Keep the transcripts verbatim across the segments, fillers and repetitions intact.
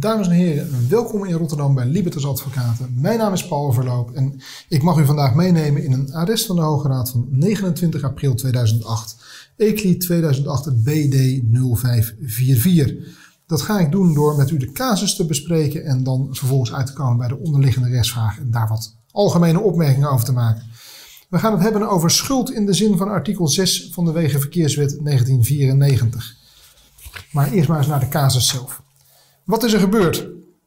Dames en heren, welkom in Rotterdam bij Libertas Advocaten. Mijn naam is Paul Verloop en ik mag u vandaag meenemen in een arrest van de Hoge Raad van negenentwintig april tweeduizend acht. E C L I tweeduizend acht B D nul vijf vier vier. Dat ga ik doen door met u de casus te bespreken en dan vervolgens uit te komen bij de onderliggende rechtsvragen en daar wat algemene opmerkingen over te maken. We gaan het hebben over schuld in de zin van artikel zes van de Wegenverkeerswet negentien vierennegentig. Maar eerst maar eens naar de casus zelf. Wat is er gebeurd?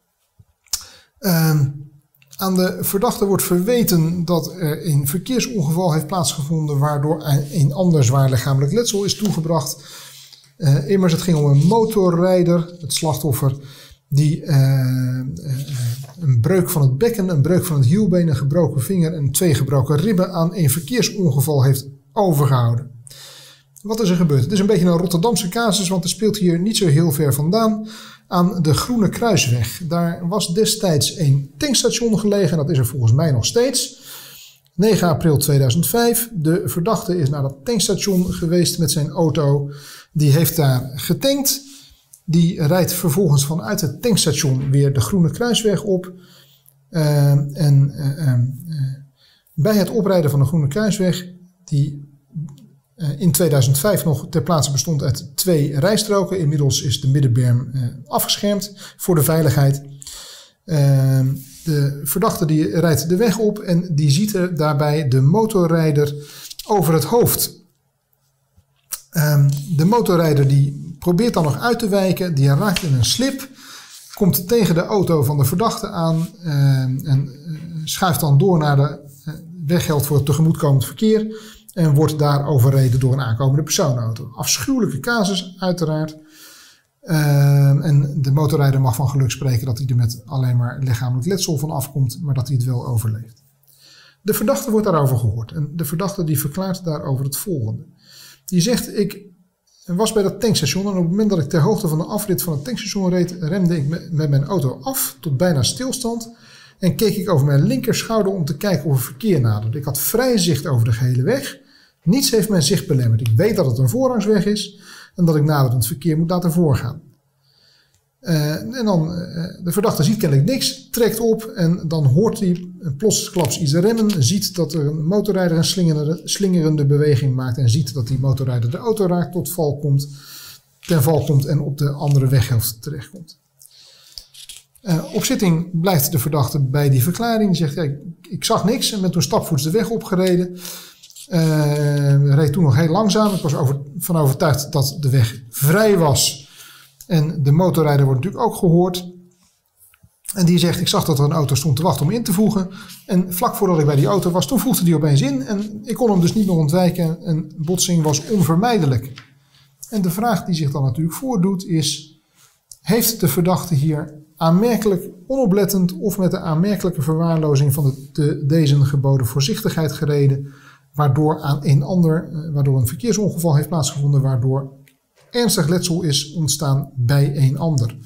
Uh, aan de verdachte wordt verweten dat er een verkeersongeval heeft plaatsgevonden waardoor een ander zwaar lichamelijk letsel is toegebracht. Uh, immers het ging om een motorrijder, het slachtoffer, die uh, uh, een breuk van het bekken, een breuk van het hielbeen, een gebroken vinger en twee gebroken ribben aan een verkeersongeval heeft overgehouden. Wat is er gebeurd? Het is een beetje een Rotterdamse casus, want er speelt hier niet zo heel ver vandaan aan de Groene Kruisweg. Daar was destijds een tankstation gelegen en dat is er volgens mij nog steeds. negen april tweeduizend vijf. De verdachte is naar dat tankstation geweest met zijn auto. Die heeft daar getankt. Die rijdt vervolgens vanuit het tankstation weer de Groene Kruisweg op. Uh, en uh, uh, uh, bij het oprijden van de Groene Kruisweg, die uh, in tweeduizend vijf nog ter plaatse bestond uit twee rijstroken. Inmiddels is de middenberm uh, afgeschermd voor de veiligheid. Uh, de verdachte die rijdt de weg op en die ziet er daarbij de motorrijder over het hoofd. Uh, de motorrijder die probeert dan nog uit te wijken, die raakt in een slip, komt tegen de auto van de verdachte aan uh, en uh, schuift dan door naar de uh, weggeld voor het tegemoetkomend verkeer en wordt daar overreden door een aankomende personenauto. Afschuwelijke casus uiteraard. Uh, en de motorrijder mag van geluk spreken dat hij er met alleen maar lichamelijk letsel van afkomt, maar dat hij het wel overleeft. De verdachte wordt daarover gehoord en de verdachte die verklaart daarover het volgende. Die zegt, ik was bij dat tankstation en op het moment dat ik ter hoogte van de afrit van het tankstation reed, remde ik met mijn auto af tot bijna stilstand en keek ik over mijn linkerschouder om te kijken of er verkeer naderde. Ik had vrij zicht over de gehele weg. Niets heeft mijn zicht belemmerd. Ik weet dat het een voorrangsweg is en dat ik naderend verkeer moet laten voorgaan. Uh, en dan, uh, de verdachte ziet kennelijk niks, trekt op en dan hoort hij plotsklaps iets remmen, ziet dat er een motorrijder een slingerende, slingerende beweging maakt en ziet dat die motorrijder de auto raakt, tot val komt, ten val komt en op de andere weghelft terechtkomt. Uh, op zitting blijft de verdachte bij die verklaring. Die zegt, ja, ik, ik zag niks en ben toen stapvoets de weg opgereden. Uh, reed toen nog heel langzaam. Ik was over, van overtuigd dat de weg vrij was. En de motorrijder wordt natuurlijk ook gehoord. En die zegt, ik zag dat er een auto stond te wachten om in te voegen. En vlak voordat ik bij die auto was, toen voegde die opeens in. En ik kon hem dus niet meer ontwijken. En botsing was onvermijdelijk. En de vraag die zich dan natuurlijk voordoet is, heeft de verdachte hier aanmerkelijk onoplettend of met de aanmerkelijke verwaarlozing van de, de deze geboden voorzichtigheid gereden, waardoor aan een ander, waardoor een verkeersongeval heeft plaatsgevonden, waardoor ernstig letsel is ontstaan bij een ander.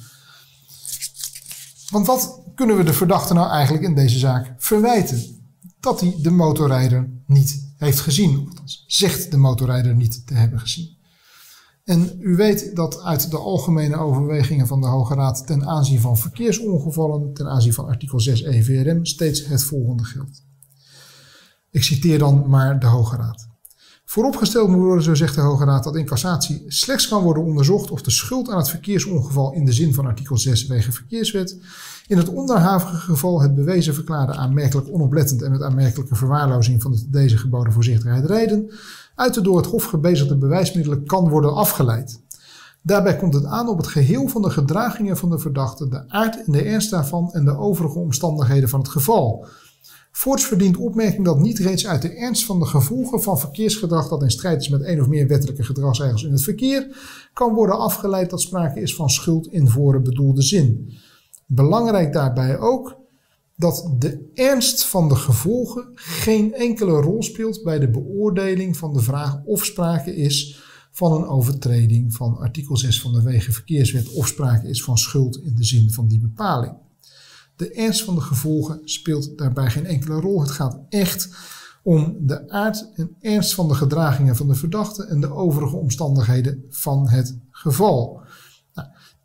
Want wat kunnen we de verdachte nou eigenlijk in deze zaak verwijten? Dat hij de motorrijder niet heeft gezien. Althans, zegt de motorrijder niet te hebben gezien. En u weet dat uit de algemene overwegingen van de Hoge Raad ten aanzien van verkeersongevallen, ten aanzien van artikel zes E V R M, steeds het volgende geldt. Ik citeer dan maar de Hoge Raad. Vooropgesteld moet worden, zo zegt de Hoge Raad, dat in cassatie slechts kan worden onderzocht of de schuld aan het verkeersongeval in de zin van artikel zes Wegenverkeerswet in het onderhavige geval het bewezen verklaarde aanmerkelijk onoplettend en met aanmerkelijke verwaarlozing van de deze geboden voorzichtigheid rijden uit de door het Hof gebezigde bewijsmiddelen kan worden afgeleid. Daarbij komt het aan op het geheel van de gedragingen van de verdachte, de aard en de ernst daarvan en de overige omstandigheden van het geval. Voorts verdient opmerking dat niet reeds uit de ernst van de gevolgen van verkeersgedrag dat in strijd is met één of meer wettelijke gedragsregels in het verkeer, kan worden afgeleid dat sprake is van schuld in voren bedoelde zin. Belangrijk daarbij ook dat de ernst van de gevolgen geen enkele rol speelt bij de beoordeling van de vraag of sprake is van een overtreding van artikel zes van de Wegenverkeerswet of sprake is van schuld in de zin van die bepaling. De ernst van de gevolgen speelt daarbij geen enkele rol. Het gaat echt om de aard en ernst van de gedragingen van de verdachte en de overige omstandigheden van het geval. Nou,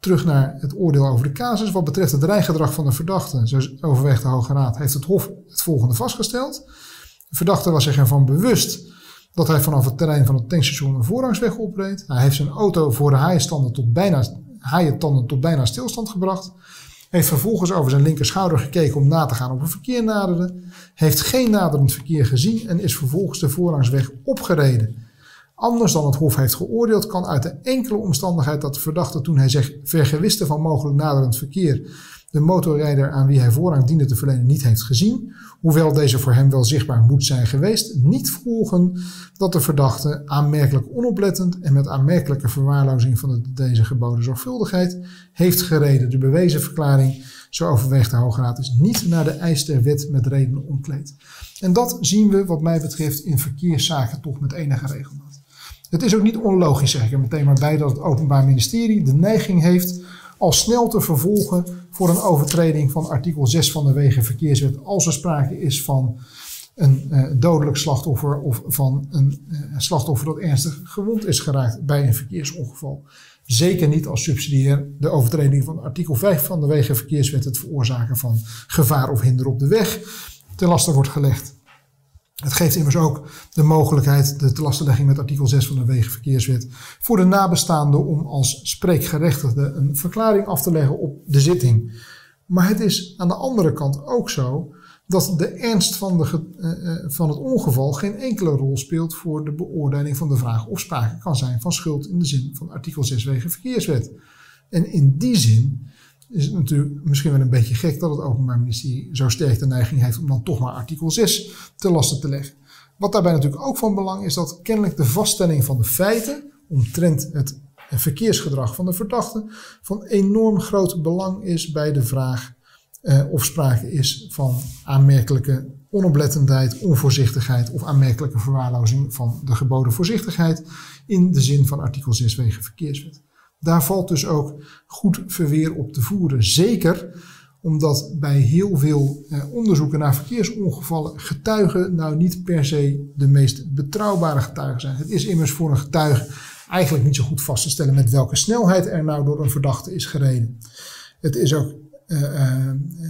Terug naar het oordeel over de casus. Wat betreft het rijgedrag van de verdachte, zo overweegt de Hoge Raad, heeft het Hof het volgende vastgesteld. De verdachte was zich ervan bewust dat hij vanaf het terrein van het tankstation een voorrangsweg opreed. Hij heeft zijn auto voor de haaientanden tot bijna, haaientanden tot bijna stilstand gebracht. Heeft vervolgens over zijn linkerschouder gekeken om na te gaan of er verkeer naderde. Heeft geen naderend verkeer gezien en is vervolgens de voorrangsweg opgereden. Anders dan het Hof heeft geoordeeld kan uit de enkele omstandigheid dat de verdachte toen hij zich vergewiste van mogelijk naderend verkeer de motorrijder aan wie hij voorrang diende te verlenen niet heeft gezien, hoewel deze voor hem wel zichtbaar moet zijn geweest, niet volgen dat de verdachte aanmerkelijk onoplettend en met aanmerkelijke verwaarlozing van de deze geboden zorgvuldigheid heeft gereden. De bewezen verklaring, zo overweegt de Hoge Raad, is niet naar de eis der wet met redenen omkleed. En dat zien we wat mij betreft in verkeerszaken toch met enige regelmaat. Het is ook niet onlogisch, zeg ik er meteen maar bij, dat het Openbaar Ministerie de neiging heeft al snel te vervolgen voor een overtreding van artikel zes van de Wegenverkeerswet als er sprake is van een uh, dodelijk slachtoffer of van een uh, slachtoffer dat ernstig gewond is geraakt bij een verkeersongeval. Zeker niet als subsidiair de overtreding van artikel vijf van de Wegenverkeerswet, het veroorzaken van gevaar of hinder op de weg, ten laste wordt gelegd. Het geeft immers ook de mogelijkheid, de telastenlegging met artikel zes van de Wegenverkeerswet, voor de nabestaanden om als spreekgerechtigde een verklaring af te leggen op de zitting. Maar het is aan de andere kant ook zo dat de ernst van, de, uh, van het ongeval geen enkele rol speelt voor de beoordeling van de vraag of sprake kan zijn van schuld in de zin van artikel zes Wegenverkeerswet. En in die zin is het natuurlijk misschien wel een beetje gek dat het Openbaar Ministerie zo sterk de neiging heeft om dan toch maar artikel zes te lasten te leggen. Wat daarbij natuurlijk ook van belang is dat kennelijk de vaststelling van de feiten omtrent het verkeersgedrag van de verdachte van enorm groot belang is bij de vraag uh, of sprake is van aanmerkelijke onoplettendheid, onvoorzichtigheid of aanmerkelijke verwaarlozing van de geboden voorzichtigheid in de zin van artikel zes Wegenverkeerswet. Daar valt dus ook goed verweer op te voeren. Zeker omdat bij heel veel eh, onderzoeken naar verkeersongevallen getuigen nou niet per se de meest betrouwbare getuigen zijn. Het is immers voor een getuige eigenlijk niet zo goed vast te stellen met welke snelheid er nou door een verdachte is gereden. Het is ook uh, uh,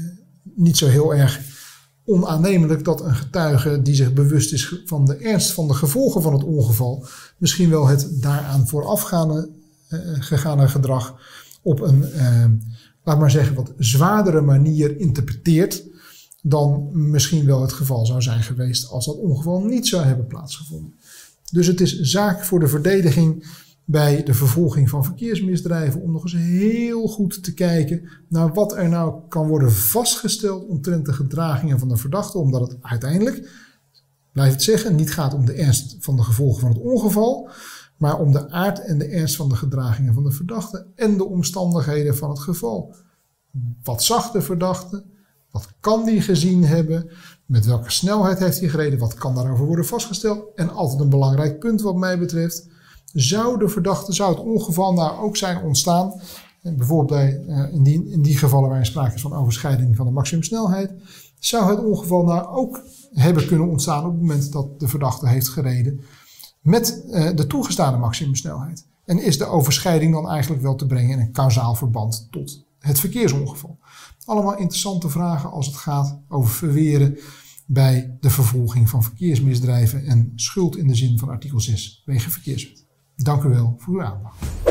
niet zo heel erg onaannemelijk dat een getuige die zich bewust is van de ernst van de gevolgen van het ongeval misschien wel het daaraan voorafgaande uh, gegaane gedrag op een, uh, laat maar zeggen, wat zwaardere manier interpreteert dan misschien wel het geval zou zijn geweest als dat ongeval niet zou hebben plaatsgevonden. Dus het is zaak voor de verdediging bij de vervolging van verkeersmisdrijven om nog eens heel goed te kijken naar wat er nou kan worden vastgesteld omtrent de gedragingen van de verdachte, omdat het uiteindelijk, blijf het zeggen, niet gaat om de ernst van de gevolgen van het ongeval, maar om de aard en de ernst van de gedragingen van de verdachte en de omstandigheden van het geval. Wat zag de verdachte? Wat kan die gezien hebben? Met welke snelheid heeft hij gereden? Wat kan daarover worden vastgesteld? En altijd een belangrijk punt wat mij betreft. Zou de verdachte, zou het ongeval nou ook zijn ontstaan, bijvoorbeeld bij, uh, in, die, in die gevallen waarin sprake is van overschrijding van de maximumsnelheid, zou het ongeval nou ook hebben kunnen ontstaan op het moment dat de verdachte heeft gereden met uh, de toegestane maximumsnelheid? En is de overschrijding dan eigenlijk wel te brengen in een kausaal verband tot het verkeersongeval? Allemaal interessante vragen als het gaat over verweren bij de vervolging van verkeersmisdrijven en schuld in de zin van artikel zes Wegenverkeerswet. Dank u wel voor uw aandacht.